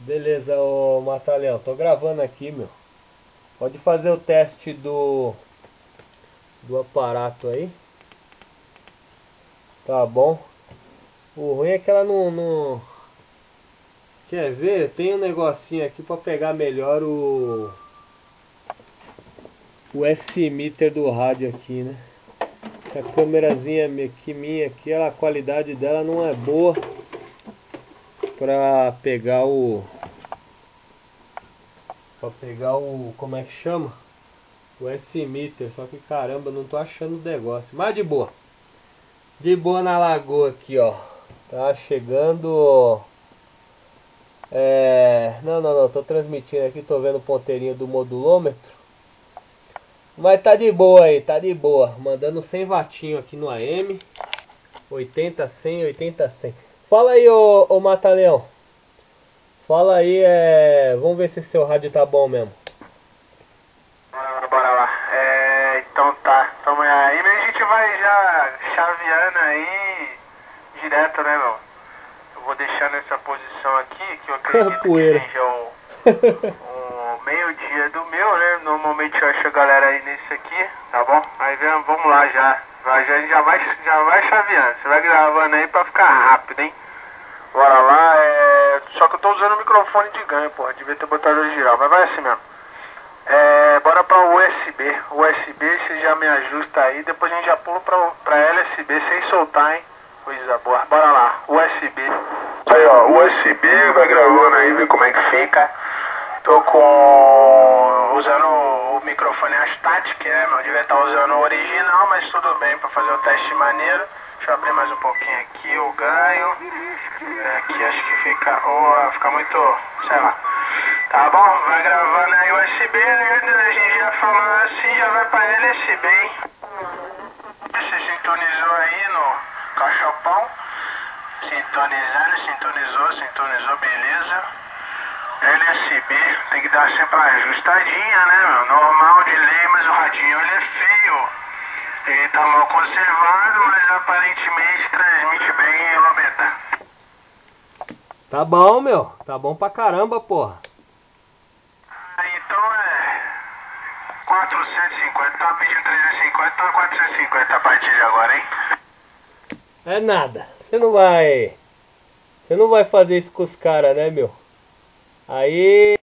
Beleza, ô Matalhão, tô gravando aqui, meu. Pode fazer o teste do aparato aí. Tá bom. O ruim é que ela não... Quer ver? Tem um negocinho aqui pra pegar melhor o S-meter do rádio aqui, né? Essa câmerazinha aqui, minha aqui, a qualidade dela não é boa pra pegar como é que chama? O S-meter, só que caramba, não tô achando o negócio. Mas de boa. De boa na lagoa aqui, ó. Tá chegando. Não, tô transmitindo aqui, tô vendo o ponteirinho do modulômetro. Mas tá de boa aí, tá de boa. Mandando 100 watinho aqui no AM. 80, 100, 80, 100. Fala aí, ô Mataleão. Fala aí, vamos ver se seu rádio tá bom mesmo. Bora lá. Então tá. Tamo aí, mas a gente vai já chaveando aí direto, né, meu? Eu vou deixar nessa posição aqui, que eu acredito que seja o meio-dia do meu, né? Normalmente eu acho a galera aí nesse aqui, tá bom? Aí vamos lá já. A gente já vai chaveando. Você vai gravando aí pra ficar rápido, hein? Bora lá, só que eu tô usando o microfone de ganho, porra. Devia ter botado original, mas vai assim mesmo. Bora pra USB. USB você já me ajusta aí, depois a gente já pula pra LSB sem soltar, hein? Coisa boa. Bora lá, USB. Aí ó, USB, vai gravando aí, ver como é que fica. Tô usando o microfone Astatic, né, meu? Devia estar usando o original, mas tudo bem pra fazer o teste maneiro. Deixa eu abrir mais um pouquinho aqui o ganho. Aqui acho que fica muito, sei lá. Tá bom, vai gravando aí o USB, né? A gente já falando assim, já vai pra LSB, hein? Você sintonizou aí no cachopão. Sintonizou, beleza. LSB, tem que dar sempre uma ajustadinha, né, meu? Normal de lei, mas o radinho ele é feio. Ele tá mal conservado, mas aparentemente transmite bem em Lobeta. Tá bom, meu. Tá bom pra caramba, porra. Então 450, tava pedindo 350, então 450 a partir de agora, hein? É nada. Você não vai fazer isso com os caras, né, meu? Aí...